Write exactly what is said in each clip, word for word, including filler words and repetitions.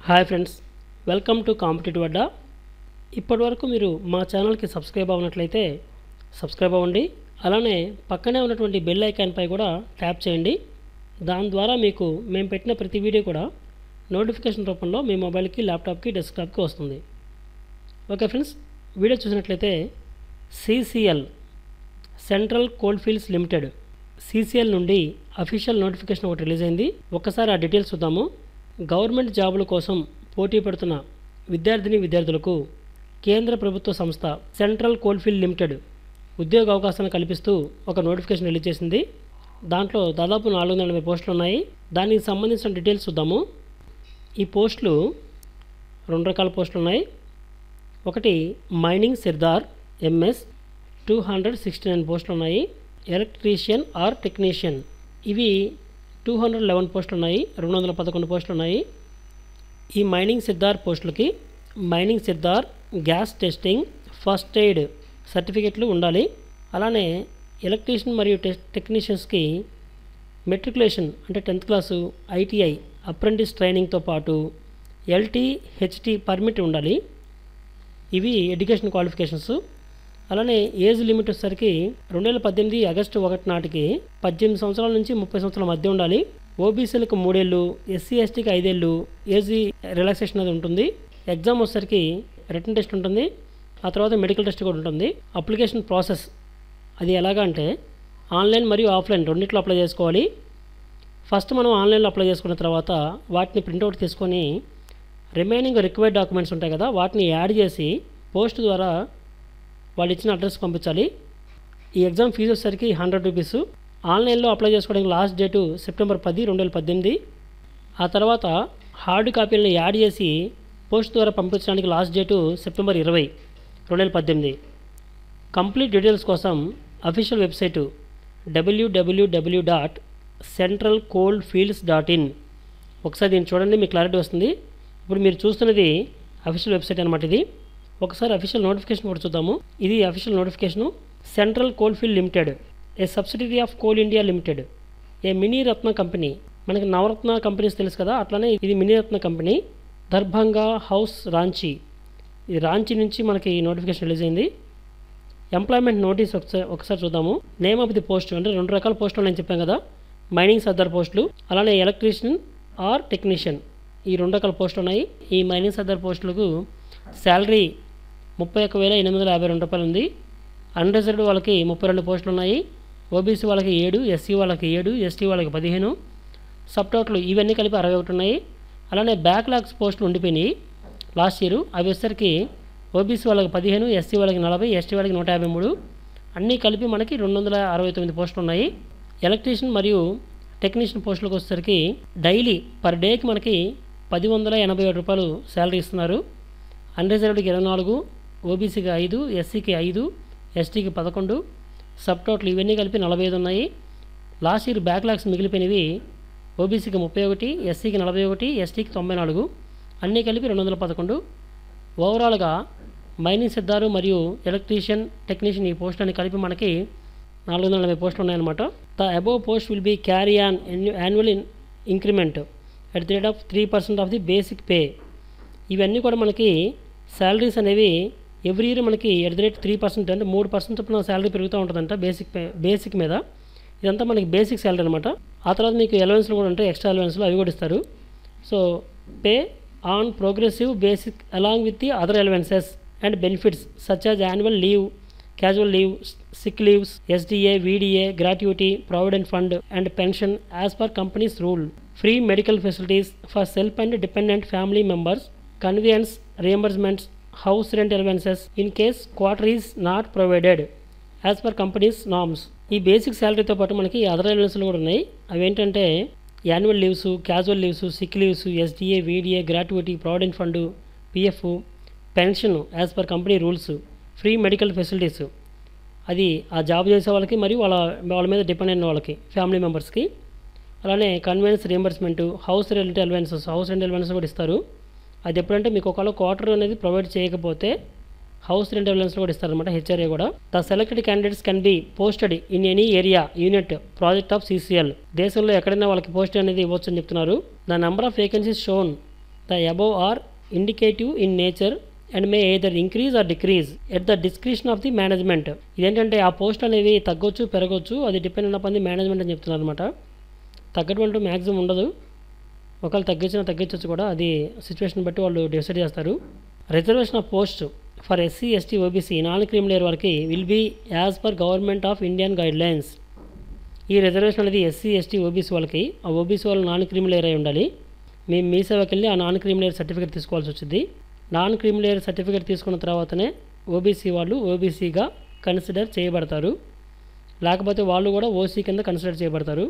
Hi friends, welcome to competitive Adda. ఇప్పటి వరకు మీరు మా ఛానల్కి సబ్స్క్రైబ్ అవ్వనట్లయితే సబ్స్క్రైబ్ అవ్వండి. అలానే పక్కనే ఉన్నటువంటి బెల్ ఐకాన్పై కూడా ట్యాప్ చేయండి. దాని ద్వారా మీకు మేము పెట్టిన ప్రతి వీడియో కూడా నోటిఫికేషన్ రూపంలో మీ మొబైల్కి, ల్యాప్టాప్కి, డెస్క్టాప్కి వస్తుంది. ఓకే ఫ్రెండ్స్, వీడియో చూసినట్లయితే CCL central coalfields limited CCL నుండి అఫీషియల్ నోటిఫికేషన్ ఒకటి రిలీజ్ అయింది. ఒక్కసారి ఆ డీటెయిల్స్ చూద్దాము. గవర్నమెంట్ జాబుల కోసం పోటీ పడుతున్న విద్యార్థిని విద్యార్థులకు కేంద్ర ప్రభుత్వ సంస్థ సెంట్రల్ కోల్ఫీల్డ్ లిమిటెడ్ ఉద్యోగ అవకాశాలను కల్పిస్తూ ఒక నోటిఫికేషన్ రిలీజ్ చేసింది. దాంట్లో దాదాపు నాలుగు వందల ఎనభై పోస్టులు ఉన్నాయి. దానికి సంబంధించిన డీటెయిల్స్ చూద్దాము. ఈ పోస్టులు రెండు రకాల పోస్టులు ఉన్నాయి. ఒకటి mining sirdar MS two hundred sixty nine పోస్టులు ఉన్నాయి. ఎలక్ట్రీషియన్ ఆర్ టెక్నీషియన్ ఇవి టూ హండ్రెడ్ లెవెన్ పోస్టులు ఉన్నాయి. రెండు వందల పదకొండు పోస్టులు ఉన్నాయి. ఈ మైనింగ్ సిర్దార్ పోస్టులకి mining sirdar, gas testing, first aid సర్టిఫికెట్లు ఉండాలి. అలానే ఎలక్ట్రీషియన్ మరియు టె టెక్నీషియన్స్కి మెట్రికులేషన్ అంటే టెన్త్ క్లాసు, ఐటీఐ, అప్రెంటిస్ ట్రైనింగ్తో పాటు ఎల్టీ, హెచ్టీ పర్మిట్ ఉండాలి. ఇవి ఎడ్యుకేషన్ క్వాలిఫికేషన్స్. అలానే ఏజ్ లిమిట్ వచ్చేసరికి రెండు వేల పద్దెనిమిది ఆగస్టు ఒకటి నాటికి పద్దెనిమిది సంవత్సరాల నుంచి ముప్పై సంవత్సరాల మధ్య ఉండాలి. ఓబీసీలకు మూడేళ్ళు, ఎస్సీ ఎస్టీకి ఐదేళ్ళు ఏజ్ రిలాక్సేషన్ అనేది ఉంటుంది. ఎగ్జామ్ వచ్చేసరికి రిటన్ టెస్ట్ ఉంటుంది. ఆ తర్వాత మెడికల్ టెస్ట్ కూడా ఉంటుంది. అప్లికేషన్ ప్రాసెస్ అది ఎలాగా అంటే ఆన్లైన్ మరియు ఆఫ్లైన్ రెండింటిలో అప్లై చేసుకోవాలి. ఫస్ట్ మనం ఆన్లైన్లో అప్లై చేసుకున్న తర్వాత వాటిని ప్రింట్అవుట్ తీసుకొని రిమైనింగ్ రిక్వైర్డ్ డాక్యుమెంట్స్ ఉంటాయి కదా, వాటిని యాడ్ చేసి పోస్ట్ ద్వారా వాళ్ళు ఇచ్చిన అడ్రస్ పంపించాలి. ఈ ఎగ్జామ్ ఫీజు వచ్చేసరికి హండ్రెడ్ రూపీస్. ఆన్లైన్లో అప్లై చేసుకోవడానికి లాస్ట్ డేటు సెప్టెంబర్ పది రెండు వేల పద్దెనిమిది. ఆ తర్వాత హార్డ్ కాపీలను యాడ్ చేసి పోస్ట్ ద్వారా పంపించడానికి లాస్ట్ డేటు సెప్టెంబర్ ఇరవై రెండు వేల పద్దెనిమిది. కంప్లీట్ డీటెయిల్స్ కోసం official website WWW dot central coal fields dot in. ఒకసారి దీన్ని చూడండి, మీకు క్లారిటీ వస్తుంది. ఇప్పుడు మీరు చూస్తున్నది అఫీషియల్ వెబ్సైట్ అనమాట. ఇది ఒకసారి అఫీషియల్ నోటిఫికేషన్ కూడా చూద్దాము. ఇది official notification. Central coalfield limited, a subsidiary of coal India limited, a mini Ratna company. మనకి నవరత్న కంపెనీస్ తెలుసు కదా, అట్లానే ఇది mini Ratna company. Darbhanga house, Ranchi. ఇది రాంచీ నుంచి మనకి నోటిఫికేషన్ రిలీజ్ అయింది. ఎంప్లాయ్మెంట్ నోటీస్ ఒకసారి ఒకసారి చూద్దాము. నేమ్ ఆఫ్ ది పోస్ట్ అంటే రెండు రకాల పోస్టులు నేను చెప్పాను కదా, మైనింగ్ సర్దార్ పోస్టులు, అలానే ఎలక్ట్రీషియన్ ఆర్ టెక్నీషియన్ ఈ రెండు రకాల పోస్టులు ఉన్నాయి. ఈ మైనింగ్ సర్దార్ పోస్టులకు శాలరీ ముప్పై ఒక్క వేల ఎనిమిది వందల యాభై రెండు రూపాయలు ఉంది. అన్రిజర్వ్డ్ వాళ్ళకి ముప్పై రెండు పోస్టులు ఉన్నాయి. ఓబీసీ వాళ్ళకి ఏడు, ఎస్సీ వాళ్ళకి ఏడు, ఎస్టీ వాళ్ళకి పదిహేను, సబ్ టోటల్ ఇవన్నీ కలిపి అరవై ఒకటి ఉన్నాయి. అలానే బ్యాక్లాగ్స్ పోస్టులు ఉండిపోయినాయి లాస్ట్ ఇయర్. అవి వచ్చేసరికి ఓబీసీ వాళ్ళకి పదిహేను, ఎస్సీ వాళ్ళకి నలభై, ఎస్టీ వాళ్ళకి నూట యాభై మూడు, అన్నీ కలిపి మనకి రెండు వందల అరవై తొమ్మిది పోస్టులు ఉన్నాయి. ఎలక్ట్రీషియన్ మరియు టెక్నీషియన్ పోస్టులకు వచ్చేసరికి డైలీ పర్ డేకి మనకి పది వందల ఎనభై ఏడు రూపాయలు శాలరీ ఇస్తున్నారు. అన్రిజర్వ్డ్కి ఇరవై నాలుగు, ఓబీసీకి ఐదు, ఎస్సీకి ఐదు, ఎస్టీకి పదకొండు, సబ్ టోటల్ ఇవన్నీ కలిపి నలభై ఐదు ఉన్నాయి. లాస్ట్ ఇయర్ బ్యాక్లాగ్స్ మిగిలిపోయినవి ఓబీసీకి ముప్పై ఒకటి, ఎస్సీకి నలభై ఒకటి, ఎస్టీకి తొంభై నాలుగు, అన్నీ కలిపి రెండు వందల పదకొండు. ఓవరాల్గా మైనింగ్ సిద్ధారు మరియు ఎలక్ట్రీషియన్, టెక్నీషియన్ ఈ పోస్టులని కలిపి మనకి నాలుగు వందల నలభై పోస్టులు ఉన్నాయన్నమాట. The above post will be carry on annual increment at the rate of three percent of the basic pay. ఇవన్నీ కూడా మనకి శాలరీస్ అనేవి ఎవ్రీ ఇయర్ మనకి at the rate three percent అంటే మూడు పర్సెంట్ చొప్పున శాలరీ పెరుగుతూ ఉంటుందంట బేసిక్ పే బేసిక్ మీద. ఇదంతా మనకి బేసిక్ శాలరీ అనమాట. ఆ తర్వాత మీకు అలవెన్స్లు కూడా ఉంటాయి, ఎక్స్ట్రా అలవెన్స్లు అవి కూడా ఇస్తారు. So pay on progressive basic along with the other allowances and benefits such as annual leave, casual leave, sick leaves, SDA, VDA, gratuity, provident fund and pension as per companies rule. Free medical facilities for self and dependent family members, convenience reimbursements, house rent allowances in case quarter is not provided as per companies norms. ఈ basic శాలరీతో పాటు మనకి అదర్ అలవెన్స్లు కూడా ఉన్నాయి. అవి ఏంటంటే annual leaves, casual leaves, sick leaves, SDA, VDA, gratuity, provident fund, PF, pension as per company rules, free medical facilities అది ఆ జాబ్ చేసే వాళ్ళకి మరియు వాళ్ళ వాళ్ళ మీద డిపెండ్ అయిన వాళ్ళకి ఫ్యామిలీ మెంబర్స్కి. అలానే convenience reimbursement, house rent allowances, house rent allowances కూడా ఇస్తారు. అది ఎప్పుడంటే మీకు ఒకవేళ క్వార్టర్ అనేది ప్రొవైడ్ చేయకపోతే హౌస్ రెంట్ అలవెన్స్ కూడా ఇస్తారనమాట, హెచ్ఆర్ఏ కూడా. The selected candidates can be posted in any area unit project of CCL. దేశంలో ఎక్కడైనా వాళ్ళకి పోస్ట్ అనేది ఇవ్వచ్చు అని చెప్తున్నారు. The number of vacancies shown The above are indicative in nature and may either increase or decrease at the discretion of the management. ఇదేంటంటే ఆ post అనేవి తగ్గొచ్చు పెరగొచ్చు, అది డిపెండ్ అపాన్ ది మేనేజ్మెంట్ అని చెప్తున్నారు అనమాట. తగ్గటువంటి మ్యాక్సిమం ఉండదు, ఒకవేళ తగ్గించినా తగ్గించవచ్చు కూడా, అది సిచ్యువేషన్ బట్టి వాళ్ళు డిసైడ్ చేస్తారు. Reservation of post for SC ST OBC non creamy layer వరకు will be as per government of Indian guidelines. ఈ రిజర్వేషన్ అనేది ఎస్సీ ఎస్టీ ఓబీసీ వాళ్ళకి, ఆ ఓబీసీ వాళ్ళు నాన్ క్రిమిలేయర్ అయి ఉండాలి. మేము మీ సేవకి వెళ్ళి ఆ నాన్ క్రిమిలేయర్ సర్టిఫికేట్ తీసుకోవాల్సి వచ్చింది. నాన్ క్రిమిలేయర్ సర్టిఫికేట్ తీసుకున్న తర్వాతనే ఓబీసీ వాళ్ళు ఓబీసీగా కన్సిడర్ చేయబడతారు, లేకపోతే వాళ్ళు కూడా ఓసీ కింద కన్సిడర్ చేయబడతారు.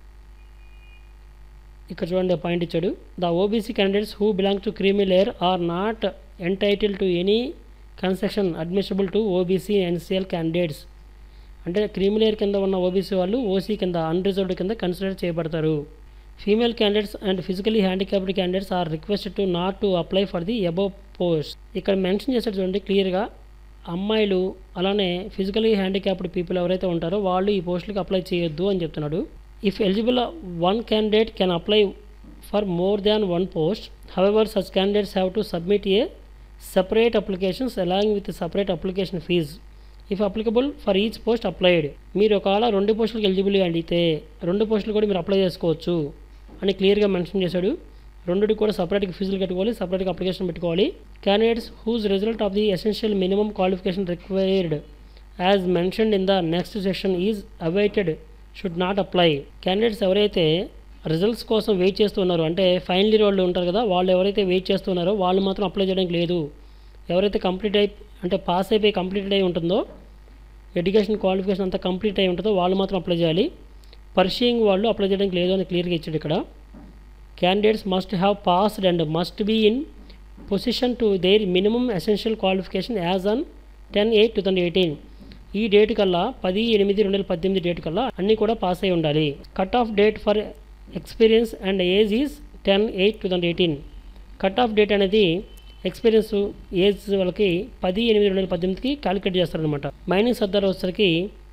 ఇక్కడ చూడండి పాయింట్ ఇచ్చాడు. The OBC candidates who belong to creamy layer are not entitle to any concession admissible to OBC NCL candidates. అంటే క్రీమీ లేయర్ కింద ఉన్న ఓబీసీ వాళ్ళు ఓసీ కింద అన్రిజర్వ్డ్ కింద కన్సిడర్ చేయబడతారు. Female candidates and physically handicapped candidates are requested to not to apply for the above post. ఇక్కడ mention చేశాడు చూడండి క్లియర్గా, అమ్మాయిలు అలానే ఫిజికలీ హ్యాండిక్యాప్డ్ పీపుల్ ఎవరైతే ఉంటారో వాళ్ళు ఈ పోస్టులకు అప్లై చేయొద్దు అని చెప్తున్నాడు. If eligible, one candidate can apply for more than one post. However, such candidates have to submit a separate applications along with separate application fees, if applicable, for each post applied. మీరు ఒకవేళ రెండు పోస్టులకు eligible అడిగితే రెండు పోస్టులు కూడా మీరు apply చేసుకోవచ్చు అని క్లియర్గా మెన్షన్ చేశాడు. రెండుకి కూడా సపరేట్గా ఫీజులు కట్టుకోవాలి, సపరేట్గా అప్లికేషన్ పెట్టుకోవాలి. Candidates whose result of the essential minimum qualification required as mentioned in the next section is awaited should not apply. క్యాండిడేట్స్ ఎవరైతే రిజల్ట్స్ కోసం వెయిట్ చేస్తున్నారో, అంటే ఫైనల్ ఇయర్ వాళ్ళు ఉంటారు కదా, వాళ్ళు ఎవరైతే వెయిట్ చేస్తున్నారో వాళ్ళు మాత్రం అప్లై చేయడానికి లేదు. ఎవరైతే కంప్లీట్ అయి అంటే పాస్ అయిపోయి కంప్లీటెడ్ అయి ఉంటుందో, ఎడ్యుకేషన్ క్వాలిఫికేషన్ అంతా కంప్లీట్ అయి ఉంటుందో వాళ్ళు మాత్రం అప్లై చేయాలి. పర్సీయింగ్ వాళ్ళు అప్లై చేయడానికి లేదు అని క్లియర్గా ఇచ్చాడు ఇక్కడ. Candidates must have passed and must be in position to their minimum essential qualification as on ten eight two thousand eighteen. ఈ డేట్ కల్లా పది ఎనిమిది రెండు వేల పద్దెనిమిది డేట్ కల్లా అన్నీ కూడా పాస్ అయి ఉండాలి. Cut off date for experience and age is ten eight two thousand eighteen. Cut off date అనేది ఎక్స్పీరియన్స్ ఏజ్ వాళ్ళకి పది ఎనిమిది రెండు వేల పద్దెనిమిదికి క్యాలిక్యులేట్ చేస్తారనమాట. మైనింగ్ సర్దార్ వచ్చేసరికి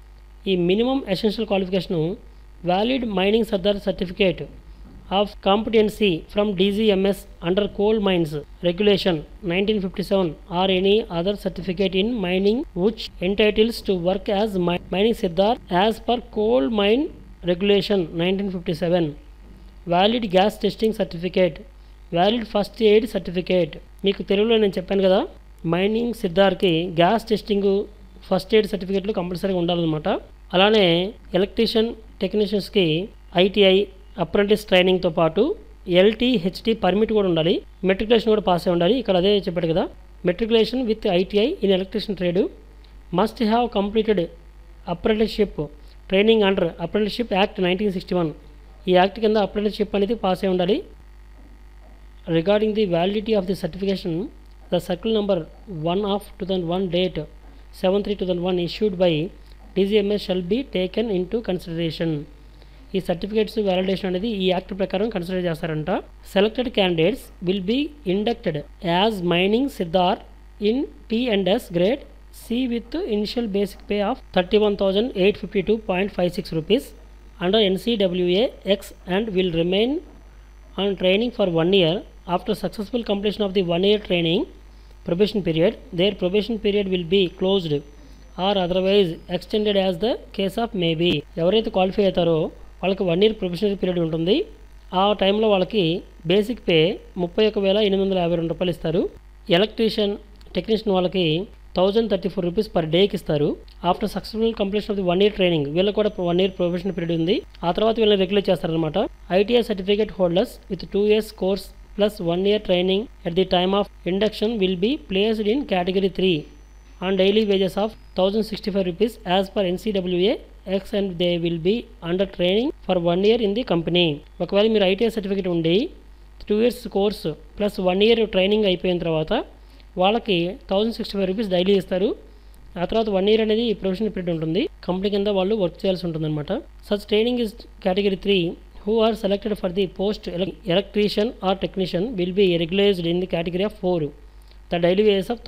ఈ minimum essential qualification valid mining sardar certificate of competency from DGMS under coal mines regulation nineteen fifty seven or any other certificate in mining which entitles to work as mining sirdar as per coal mine regulation nineteen fifty seven. Valid gas testing certificate, valid first aid certificate. మీకు తెలుగులో నేను చెప్పాను కదా, mining సిద్ధార్కి gas testing first aid సర్టిఫికేట్లు కంపల్సరీగా ఉండాలన్నమాట. అలానే ఎలక్ట్రీషియన్ టెక్నీషియన్స్కి ఐటీఐ అప్రెంటిస్ ట్రైనింగ్తో పాటు ఎల్టీ హెచ్టీ పర్మిట్ కూడా ఉండాలి. మెట్రికులేషన్ కూడా పాస్ అయి ఉండాలి. ఇక్కడ అదే చెప్పాడు కదా, matriculation with ITI in electrician trade. Must have completed apprenticeship training under apprenticeship act nineteen sixty one. ఈ యాక్ట్ కింద అప్రెంటిస్షిప్ అనేది పాస్ అయి ఉండాలి. Regarding the validity of the certification, the circle number one of two thousand one date seven three two thousand one issued by DGMS shall be taken in to consideration. ఈ certificates validation అనేది ఈ యాక్ట్ ప్రకారం consider చేస్తారంట. Selected candidates will be inducted as mining sirdar in T and S grade C with initial basic pay of thirty one thousand eight fifty two point five six rupees under NCWA X and will remain on training for one year. After successful completion of the one year training probation period, their probation period will be closed or otherwise extended as the case of may be. ఎవరైతే qualify అవుతారో వాళ్ళకి one year professional period ఉంటుంది. ఆ టైంలో వాళ్ళకి basic pay ముప్పై ఒక వేల ఎనిమిది వందల యాభై రెండు రూపాయలు ఇస్తారు. ఎలక్ట్రీషియన్ టెక్నీషియన్ వాళ్ళకి thousand thirty four rupees per డేకి ఇస్తారు. After successful completion of the one year training, వీళ్ళకి కూడా వన్ ఇయర్ ప్రొఫెషనల్ పీరియడ్ ఉంది. ఆ తర్వాత వీళ్ళని రెగ్యులేట్ చేస్తారనమాట. ITI certificate holders with two years course plus one year training at the time of induction will be placed in category three on daily wages of thousand sixty five rupees as per NCWA X and they will be under training for one year in the company. ఒకవేళ మీరు ITI certificate ఉండి two years course plus one year training అయిపోయిన తర్వాత వాళ్ళకి thousand sixty five rupees daily ఇస్తారు. ఆ తర్వాత one year అనేది ప్రొఫెషనల్ పీరియడ్ ఉంటుంది. కంపెనీ కింద వాళ్ళు వర్క్ చేయాల్సి ఉంటుంది అనమాట. Such training is category three who are selected for the post electrician or technician will be regularized in the category of four. The daily wages of one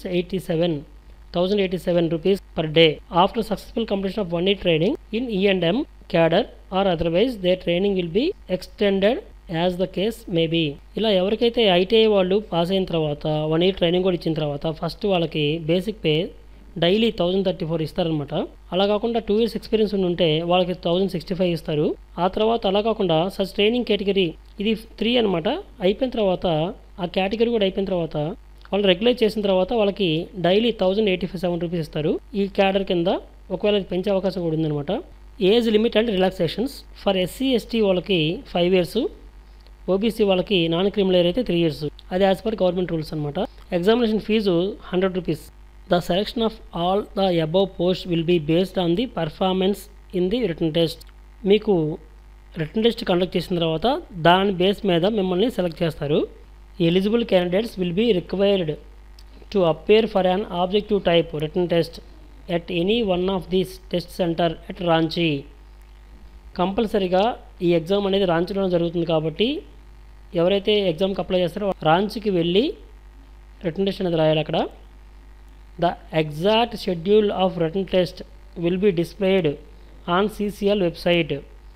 thousand eighty-seven rupees per day. After successful completion of one year training in E and M cadre or otherwise, their training will be extended as the case maybe. ఇలా ఎవరికైతే ITI వాళ్ళు pass అయిన తర్వాత one year training కూడా ఇచ్చిన తర్వాత first వాళ్ళకి basic pay daily thousand thirty four ఇస్తారనమాట. అలా కాకుండా టూ ఇయర్స్ ఎక్స్పీరియన్స్ ఉంటే వాళ్ళకి థౌజండ్ సిక్స్టీ ఫైవ్ ఇస్తారు. ఆ తర్వాత అలా కాకుండా సచ్ ట్రైనింగ్ కేటగిరీ ఇది త్రీ అనమాట. అయిపోయిన తర్వాత ఆ కేటగిరీ కూడా అయిపోయిన తర్వాత వాళ్ళు రెగ్యులైజ్ చేసిన తర్వాత వాళ్ళకి daily thousand eighty five seven rupees ఇస్తారు ఈ క్యాడర్ కింద. ఒకవేళ పెంచే అవకాశం కూడా ఉందన్నమాట. Age limit and relaxations for SC ST వాళ్ళకి ఫైవ్ ఇయర్స్, ఓబీసీ వాళ్ళకి నాన్ క్రిమినల్ అయితే త్రీ ఇయర్స్. అది యాజ్ పర్ గవర్నమెంట్ రూల్స్ అనమాట. Examination fee hundred rupees. The selection of all the above post will be based on the performance in the written test. మీకు written test conduct చేసిన తర్వాత దాని base మీద మిమ్మల్ని select చేస్తారు. Eligible candidates will be required to appear for an objective type written test at any one of this test centre at Ranchi. కంపల్సరీగా ఈ exam అనేది రాంచీలో జరుగుతుంది కాబట్టి ఎవరైతే ఎగ్జామ్కి అప్లై చేస్తారో రాంచీకి వెళ్ళి రిటన్ టెస్ట్ అనేది రాయాలి అక్కడ. The exact schedule of written test will be displayed on CCL website.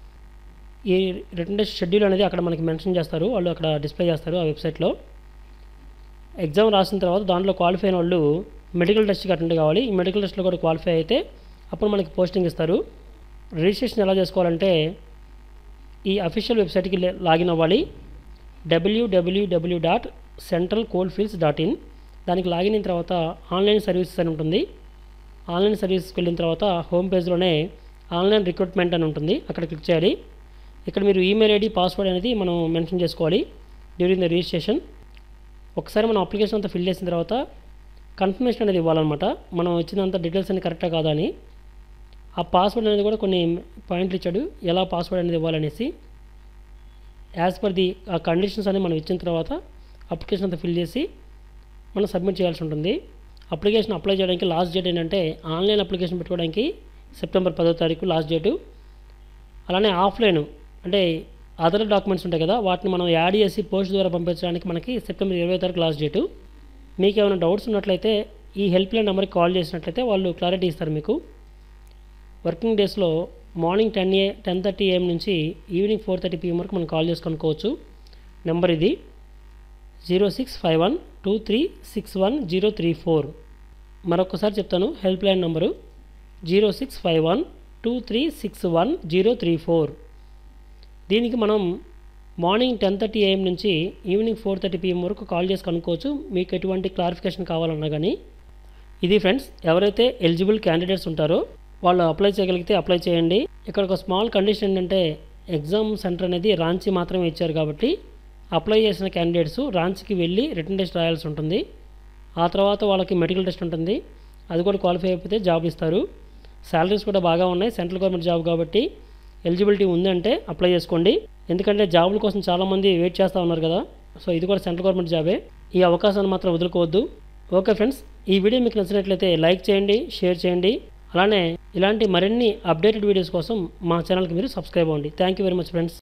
ఈ రిటన్ టెస్ట్ షెడ్యూల్ అనేది అక్కడ మనకి మెన్షన్ చేస్తారు, వాళ్ళు అక్కడ డిస్ప్లే చేస్తారు ఆ వెబ్సైట్లో. ఎగ్జామ్ రాసిన తర్వాత దాంట్లో క్వాలిఫై అయిన వాళ్ళు మెడికల్ టెస్ట్కి అటెండ్ కావాలి. ఈ మెడికల్ టెస్ట్లో కూడా క్వాలిఫై అయితే అప్పుడు మనకి పోస్టింగ్ ఇస్తారు. రిజిస్ట్రేషన్ ఎలా చేసుకోవాలంటే ఈ అఫీషియల్ వెబ్సైట్కి లాగిన్ అవ్వాలి. WWW dot central coalfields dot in. దానికి లాగిన్ అయిన తర్వాత ఆన్లైన్ సర్వీసెస్ అని ఉంటుంది. ఆన్లైన్ సర్వీసెస్కి వెళ్ళిన తర్వాత హోమ్ పేజ్లోనే ఆన్లైన్ రిక్రూట్మెంట్ అని ఉంటుంది, అక్కడ క్లిక్ చేయాలి. ఇక్కడ మీరు ఈమెయిల్ ఐడి పాస్వర్డ్ అనేది మనం మెన్షన్ చేసుకోవాలి డ్యూరింగ్ ద రిజిస్ట్రేషన్. ఒకసారి మనం అప్లికేషన్ అంతా ఫిల్ చేసిన తర్వాత కన్ఫర్మేషన్ అనేది ఇవ్వాలన్నమాట, మనం ఇచ్చినంత డీటెయిల్స్ అన్ని కరెక్టా కాదా అని. ఆ పాస్వర్డ్ అనేది కూడా కొన్ని పాయింట్లు ఇచ్చాడు ఎలా పాస్వర్డ్ అనేది ఇవ్వాలనేసి. As per the uh conditions అనేది మనం ఇచ్చిన తర్వాత అప్లికేషన్ అంతా ఫిల్ చేసి మనం సబ్మిట్ చేయాల్సి ఉంటుంది. అప్లికేషన్ అప్లై చేయడానికి లాస్ట్ డేట్ ఏంటంటే ఆన్లైన్ అప్లికేషన్ పెట్టుకోవడానికి సెప్టెంబర్ పదో తారీఖు లాస్ట్ డేటు. అలానే ఆఫ్లైన్ అంటే అదర్ డాక్యుమెంట్స్ ఉంటాయి కదా వాటిని మనం యాడ్ చేసి పోస్ట్ ద్వారా పంపించడానికి మనకి సెప్టెంబర్ ఇరవై తారీఖు లాస్ట్ డేటు. మీకు ఏమైనా డౌట్స్ ఉన్నట్లయితే ఈ హెల్ప్ లైన్ నెంబర్కి కాల్ చేసినట్లయితే వాళ్ళు క్లారిటీ ఇస్తారు మీకు. వర్కింగ్ డేస్లో morning ten a ten thirty AM నుంచి ఈవినింగ్ ఫోర్ థర్టీ పిఎం వరకు మనం కాల్ చేసి కనుక్కోవచ్చు. నెంబర్ ఇది zero six five one two three six one zero three four. మరొకసారి చెప్తాను help line number zero six five one two three six one zero three four. దీనికి మనం morning ten thirty AM నుంచి evening four thirty PM వరకు call చేసి కనుక్కోవచ్చు మీకు ఎటువంటి క్లారిఫికేషన్ కావాలన్నా కానీ. ఇది ఫ్రెండ్స్, ఎవరైతే ఎలిజిబుల్ క్యాండిడేట్స్ ఉంటారో వాళ్ళు అప్లై చేయగలిగితే అప్లై చేయండి. ఇక్కడ ఒక స్మాల్ కండిషన్ ఏంటంటే ఎగ్జామ్ సెంటర్ అనేది రాంచీ మాత్రమే ఇచ్చారు కాబట్టి అప్లై చేసిన క్యాండిడేట్స్ రాంచీకి వెళ్ళి రిటన్ టెస్ట్ రాయాల్సి ఉంటుంది. ఆ తర్వాత వాళ్ళకి మెడికల్ టెస్ట్ ఉంటుంది, అది కూడా క్వాలిఫై అయిపోతే జాబ్ ఇస్తారు. శాలరీస్ కూడా బాగా ఉన్నాయి, సెంట్రల్ గవర్నమెంట్ జాబ్ కాబట్టి ఎలిజిబిలిటీ ఉందంటే అప్లై చేసుకోండి. ఎందుకంటే జాబుల కోసం చాలామంది వెయిట్ చేస్తూ ఉన్నారు కదా, సో ఇది కూడా సెంట్రల్ గవర్నమెంట్ జాబే. ఈ అవకాశాన్ని మాత్రం వదులుకోవద్దు. ఓకే ఫ్రెండ్స్, ఈ వీడియో మీకు నచ్చినట్లయితే లైక్ చేయండి, షేర్ చేయండి. అలానే ఇలాంటి మరిన్ని అప్డేటెడ్ వీడియోస్ కోసం మా ఛానల్కి మీరు సబ్స్క్రైబ్ అవ్వండి. Thank you very much friends.